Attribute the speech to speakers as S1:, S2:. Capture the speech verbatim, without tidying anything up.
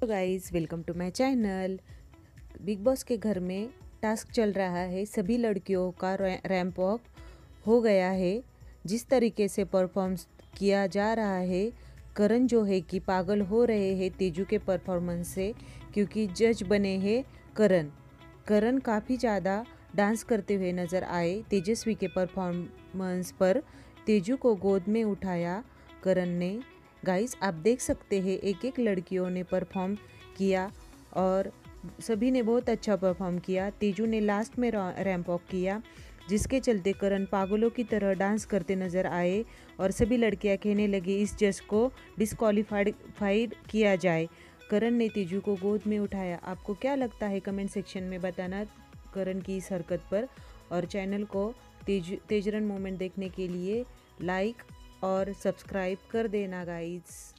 S1: Guys, welcome to my channel. Bigg Boss के घर में टास्क चल रहा है। सभी लड़कियों का रैंप वॉक हो गया है। जिस तरीके से परफॉर्म किया जा रहा है, करण जो है कि पागल हो रहे हैं तेजू के परफॉर्मेंस से, क्योंकि जज बने हैं करण। करण काफ़ी ज़्यादा डांस करते हुए नज़र आए तेजस्वी के परफॉर्मेंस पर। तेजू को गोद में उठाया करण ने। गाइस, आप देख सकते हैं एक एक लड़कियों ने परफॉर्म किया और सभी ने बहुत अच्छा परफॉर्म किया। तेजू ने लास्ट में रैंप वॉक किया, जिसके चलते करण पागलों की तरह डांस करते नजर आए और सभी लड़कियां कहने लगी इस जज को डिस्क्वालीफाइड किया जाए। करण ने तेजू को गोद में उठाया। आपको क्या लगता है कमेंट सेक्शन में बताना करण की इस हरकत पर। और चैनल को तेज तेजरन मोमेंट देखने के लिए लाइक और सब्सक्राइब कर देना गाइस।